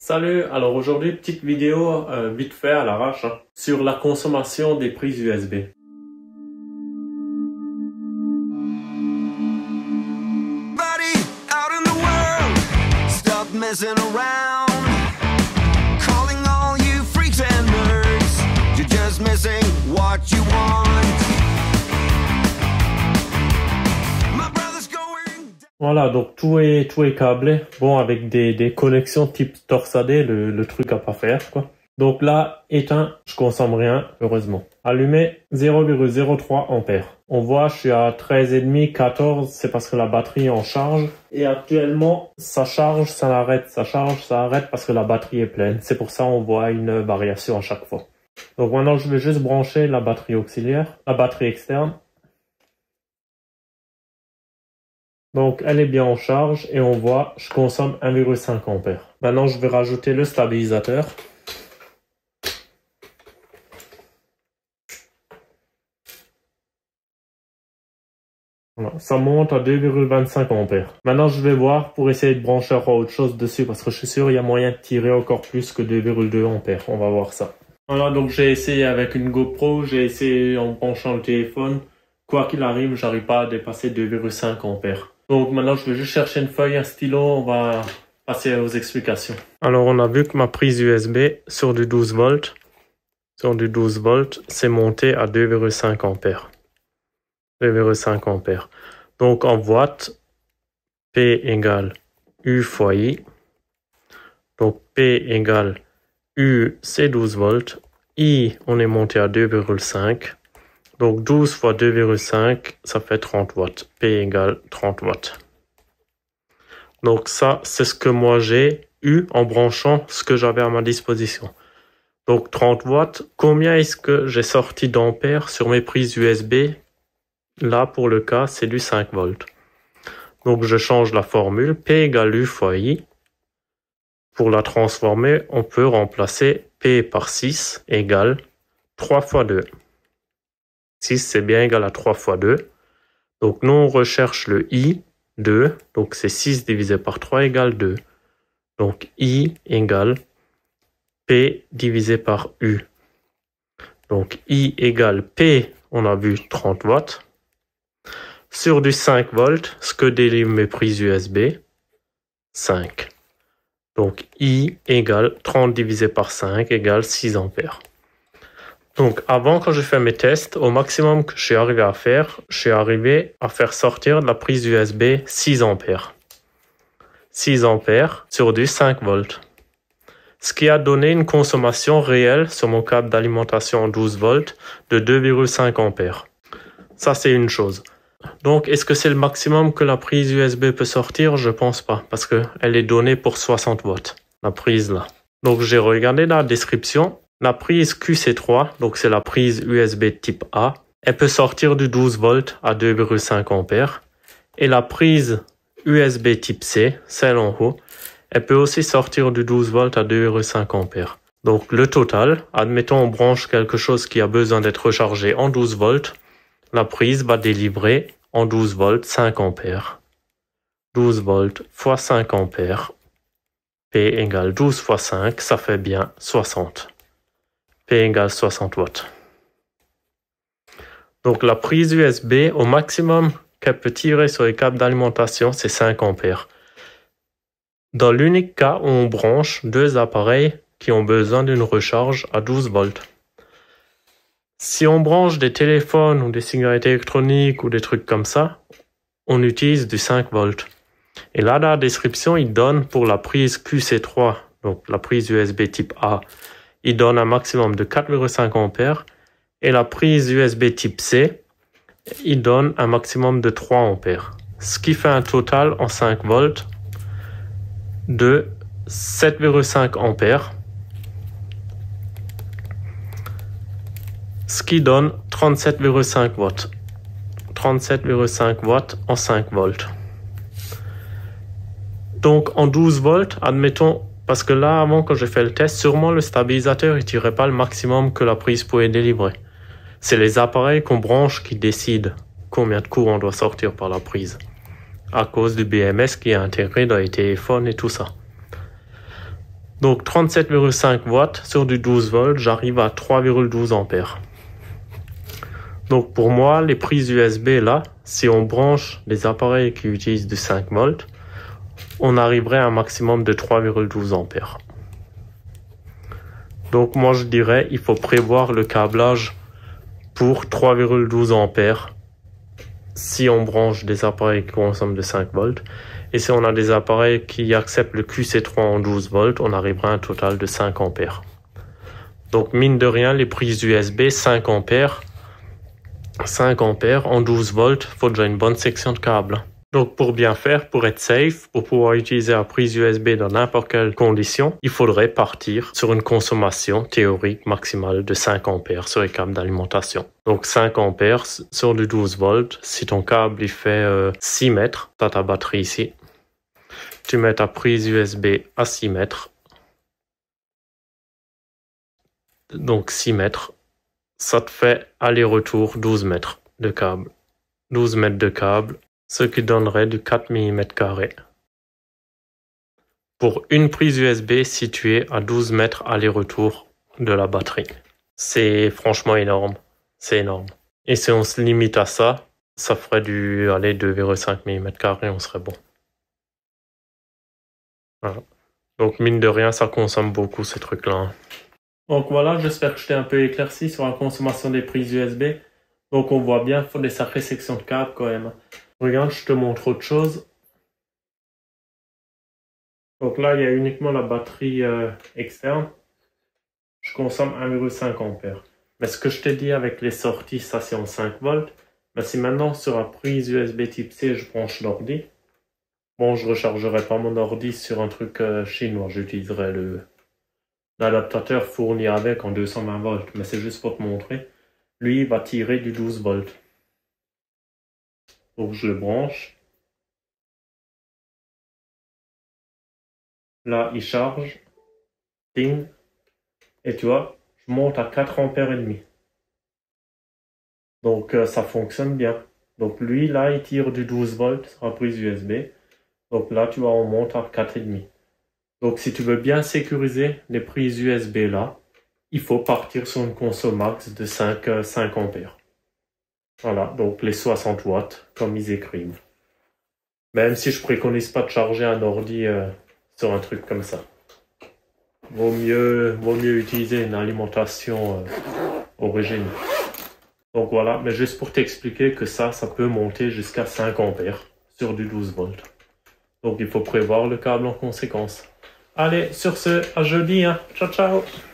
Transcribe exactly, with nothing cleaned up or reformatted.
Salut, alors aujourd'hui petite vidéo euh, vite fait à l'arrache hein, sur la consommation des prises U S B. Voilà, donc tout est tout est câblé, bon avec des, des connexions type torsadé, le, le truc à pas faire quoi. Donc là, éteint, je consomme rien, heureusement. Allumé, zéro virgule zéro trois ampères. On voit, je suis à treize virgule cinq, quatorze, c'est parce que la batterie est en charge. Et actuellement, ça charge, ça l'arrête, ça charge, ça arrête parce que la batterie est pleine. C'est pour ça on voit une variation à chaque fois. Donc maintenant, je vais juste brancher la batterie auxiliaire, la batterie externe. Donc elle est bien en charge et on voit, je consomme un virgule cinq ampères. Maintenant, je vais rajouter le stabilisateur. Voilà, ça monte à deux virgule vingt-cinq ampères. Maintenant, je vais voir pour essayer de brancher autre chose dessus parce que je suis sûr il y a moyen de tirer encore plus que deux virgule deux ampères. On va voir ça. Voilà, donc j'ai essayé avec une GoPro, j'ai essayé en branchant le téléphone. Quoi qu'il arrive, j'arrive pas à dépasser deux virgule cinq ampères. Donc maintenant, je vais juste chercher une feuille, un stylo, on va passer aux explications. Alors, on a vu que ma prise U S B sur du douze volts, sur du douze volts, c'est monté à deux virgule cinq ampères. deux virgule cinq ampères. Donc en watts, P égale U fois I. Donc P égale U, c'est douze volts. I, on est monté à deux virgule cinq. Donc douze fois deux virgule cinq, ça fait trente watts. P égale trente watts. Donc ça, c'est ce que moi j'ai eu en branchant ce que j'avais à ma disposition. Donc trente watts, combien est-ce que j'ai sorti d'ampères sur mes prises U S B? Là, pour le cas, c'est du cinq volts. Donc je change la formule. P égale U fois I. Pour la transformer, on peut remplacer P par six égale trois fois deux. six, c'est bien égal à trois fois deux. Donc, nous, on recherche le I, deux. Donc, c'est six divisé par trois égale deux. Donc, I égale P divisé par U. Donc, I égale P, on a vu trente watts. Sur du cinq volts, ce que délivrent mes prises U S B, cinq. Donc, I égale trente divisé par cinq égale six ampères. Donc, avant, quand je fais mes tests, au maximum que je suis arrivé à faire, je suis arrivé à faire sortir de la prise U S B six ampères. six ampères sur du cinq volts. Ce qui a donné une consommation réelle sur mon câble d'alimentation en douze volts de deux virgule cinq ampères. Ça, c'est une chose. Donc, est-ce que c'est le maximum que la prise U S B peut sortir? Je pense pas, parce qu'elle est donnée pour soixante watts, la prise là. Donc, j'ai regardé dans la description. La prise Q C trois, donc c'est la prise U S B type A, elle peut sortir du douze volts à deux virgule cinq ampères. Et la prise U S B type C, celle en haut, elle peut aussi sortir du douze volts à deux virgule cinq ampères. Donc le total, admettons on branche quelque chose qui a besoin d'être rechargé en douze volts, la prise va délivrer en douze volts cinq ampères. douze volts fois cinq ampères, P égale douze fois cinq, ça fait bien soixante. P égale soixante watts. Donc la prise U S B, au maximum qu'elle peut tirer sur les câbles d'alimentation, c'est cinq ampères. Dans l'unique cas où on branche deux appareils qui ont besoin d'une recharge à douze volts. Si on branche des téléphones ou des cigarettes électroniques ou des trucs comme ça, on utilise du cinq volts. Et là, dans la description, il donne pour la prise Q C trois, donc la prise U S B type A, il donne un maximum de quatre virgule cinq ampères. Et la prise U S B type C, il donne un maximum de trois ampères. Ce qui fait un total en cinq volts de sept virgule cinq ampères. Ce qui donne trente-sept virgule cinq watts. trente-sept virgule cinq watts en cinq volts. Donc en douze volts, admettons, parce que là, avant, quand j'ai fait le test, sûrement le stabilisateur ne tirait pas le maximum que la prise pouvait délivrer. C'est les appareils qu'on branche qui décident combien de courant doit sortir par la prise. À cause du B M S qui est intégré dans les téléphones et tout ça. Donc trente-sept virgule cinq watts sur du douze volts, j'arrive à trois virgule douze ampères. Donc pour moi, les prises U S B là, si on branche des appareils qui utilisent du cinq volts, on arriverait à un maximum de trois virgule douze ampères. Donc moi je dirais, il faut prévoir le câblage pour trois virgule douze ampères si on branche des appareils qui consomment de cinq volts. Et si on a des appareils qui acceptent le Q C trois en douze volts, on arrivera à un total de cinq ampères. Donc mine de rien, les prises U S B, cinq ampères, cinq ampères en douze volts, il faut déjà une bonne section de câble. Donc pour bien faire, pour être safe, pour pouvoir utiliser la prise U S B dans n'importe quelle condition, il faudrait partir sur une consommation théorique maximale de cinq ampères sur les câbles d'alimentation. Donc cinq ampères sur du douze volts, si ton câble il fait euh, six mètres, tu as ta batterie ici, tu mets ta prise U S B à six mètres, donc six mètres, ça te fait aller-retour douze mètres de câble. douze mètres de câble, ce qui donnerait du quatre millimètres carrés. Pour une prise U S B située à douze mètres aller-retour de la batterie. C'est franchement énorme. C'est énorme. Et si on se limite à ça, ça ferait du allez, deux virgule cinq millimètres carrés, on serait bon. Voilà. Donc mine de rien, ça consomme beaucoup ces trucs-là. Donc voilà, j'espère que je t'ai un peu éclairci sur la consommation des prises U S B. Donc on voit bien, il faut des sacrées sections de câbles quand même. Regarde, je te montre autre chose. Donc là, il y a uniquement la batterie euh, externe. Je consomme un virgule cinq ampères. Mais ce que je t'ai dit avec les sorties, ça c'est en cinq volts. Mais si maintenant sur la prise U S B type C, je branche l'ordi. Bon, je ne rechargerai pas mon ordi sur un truc euh, chinois. J'utiliserai le l'adaptateur fourni avec en deux cent vingt volts. Mais c'est juste pour te montrer. Lui, il va tirer du douze volts. Donc je le branche. Là, il charge. Ding. Et tu vois, je monte à quatre ampères et demi. Donc euh, ça fonctionne bien. Donc lui, là, il tire du douze volts sur la prise U S B. Donc là, tu vois, on monte à quatre virgule cinq. Donc si tu veux bien sécuriser les prises U S B là, il faut partir sur une console max de cinq, euh, cinq ampères. Voilà, donc les soixante watts, comme ils écrivent. Même si je préconise pas de charger un ordi euh, sur un truc comme ça. Vaut mieux, vaut mieux utiliser une alimentation euh, originale. Donc voilà, mais juste pour t'expliquer que ça, ça peut monter jusqu'à cinq ampères sur du douze volts. Donc il faut prévoir le câble en conséquence. Allez, sur ce, à jeudi, hein. Ciao, ciao.